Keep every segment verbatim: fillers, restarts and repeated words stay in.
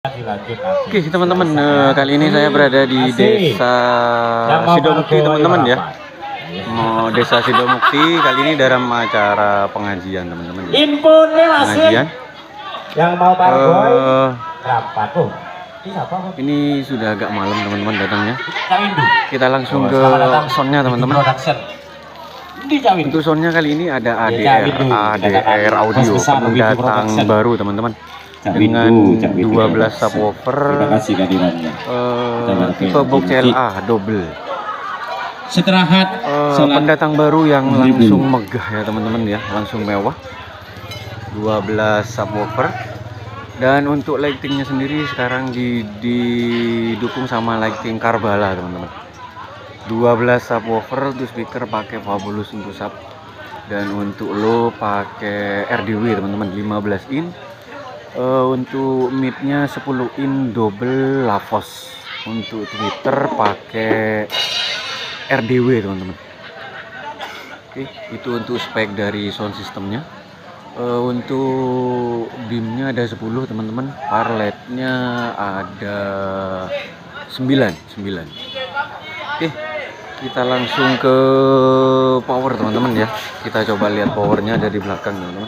Oke teman-teman, uh, kali ini saya berada di desa Sidomukti teman-teman ya. Mau desa Sidomukti kali ini dalam acara pengajian teman-teman. Pengajian. Yang mau uh, berapa tuh? Ini sudah agak malam teman-teman datangnya. Kita langsung ke soundnya teman-teman. Untuk soundnya kali ini ada A D R, A D R audio pendatang baru teman-teman. Dengan dua belas subwoofer uh, tipe box C L A double. Seterahat uh, pendatang baru yang langsung megah ya teman-teman ya, langsung mewah. dua belas subwoofer. Dan untuk lightingnya sendiri sekarang di, didukung sama lighting Karbala teman-teman. dua belas subwoofer untuk speaker pakai Fabulous untuk sub, dan untuk low pakai R D W teman-teman lima belas in. Uh, untuk midnya sepuluh in double Lavos. Untuk Twitter pakai R D W teman-teman. Oke, itu untuk spek dari sound systemnya. Uh, untuk beamnya ada sepuluh teman-teman, parletnya ada sembilan. Oke, kita langsung ke power teman-teman ya. Kita coba lihat powernya dari belakang teman-teman.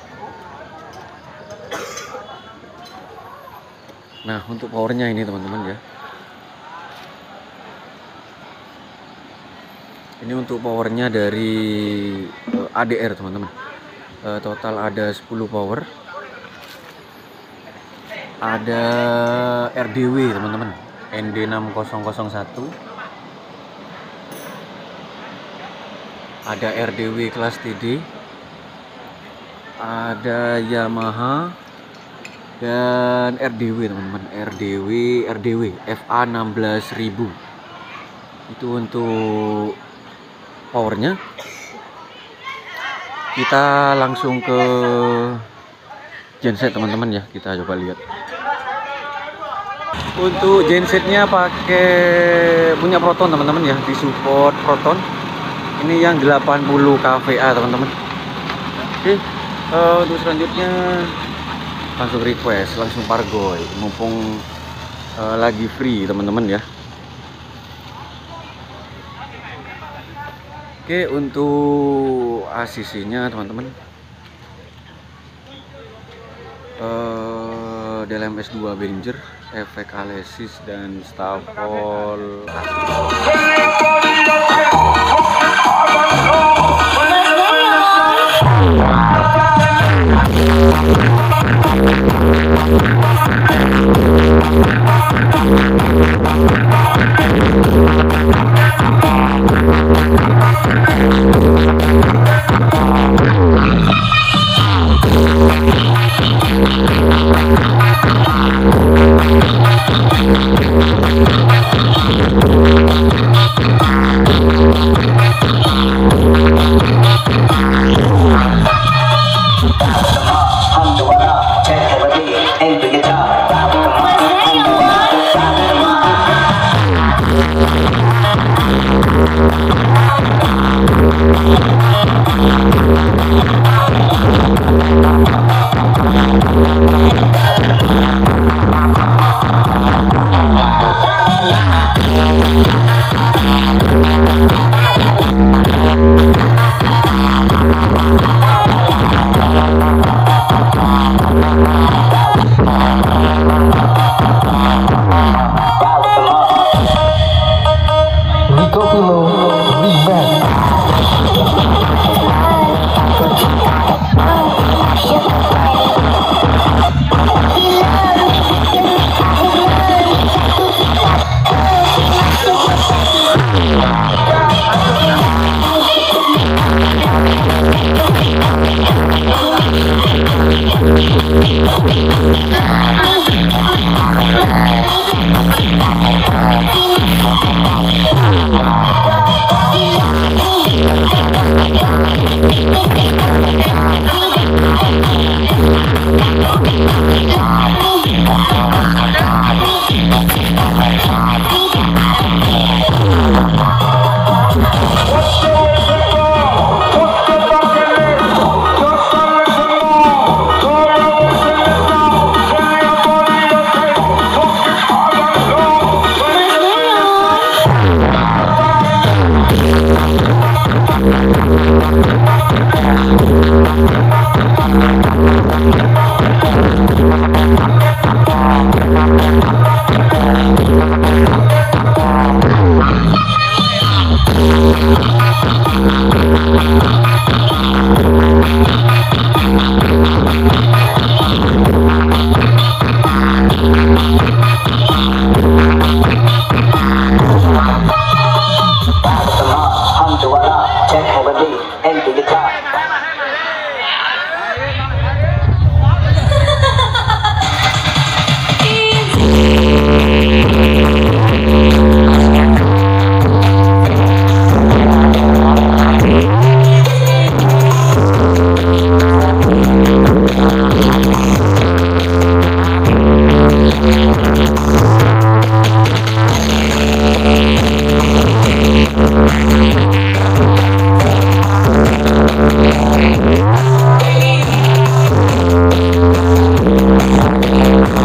Nah, untuk powernya ini teman-teman ya. Ini untuk powernya dari uh, A D R teman-teman. Uh, total ada sepuluh power. Ada R D W teman-teman, N D enam nol nol satu. Ada R D W kelas T D. Ada Yamaha dan R D W teman-teman, R D W R D W F A enam belas ribu. Itu untuk powernya. Kita langsung ke genset teman-teman ya, kita coba lihat. Untuk gensetnya pakai punya Proton teman-teman ya, disupport Proton. Ini yang delapan puluh K V A teman-teman. Oke, uh, untuk selanjutnya langsung request, langsung Pargoy, mumpung uh, lagi free teman-teman ya. Oke, untuk A C C-nya teman-teman, uh, D L M S dua Behringer, efek Alesis dan Stavol.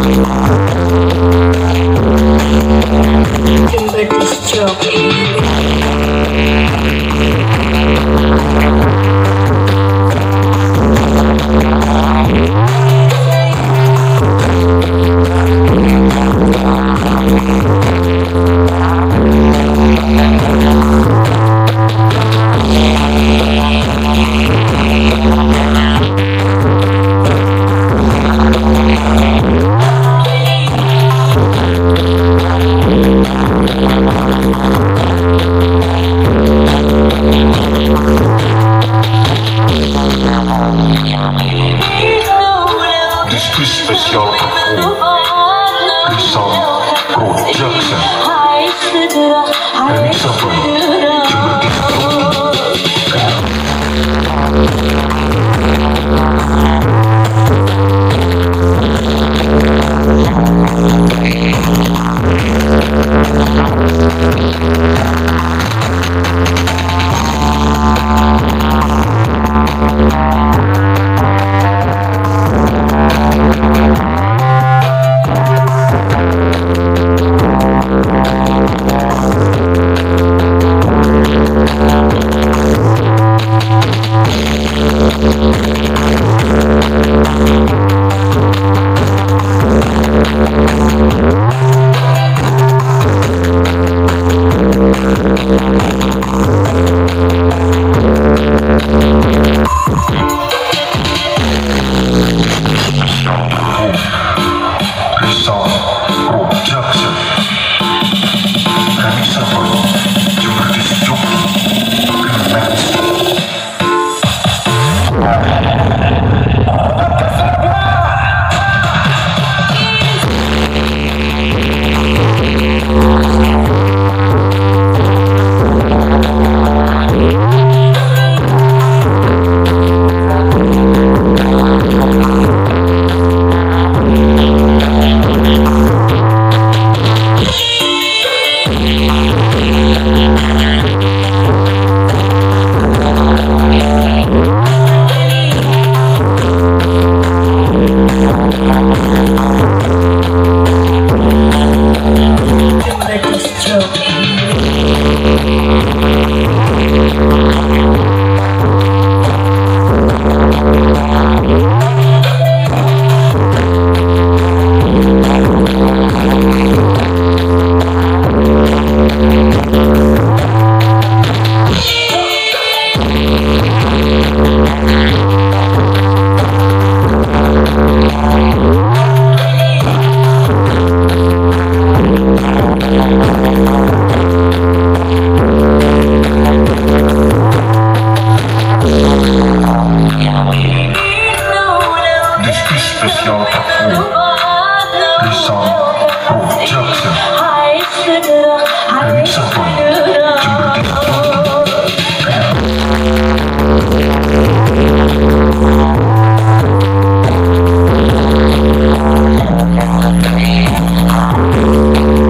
Disku spesial perform Risau Production Remix apa?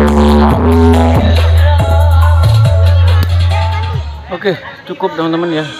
Oke, cukup teman-teman ya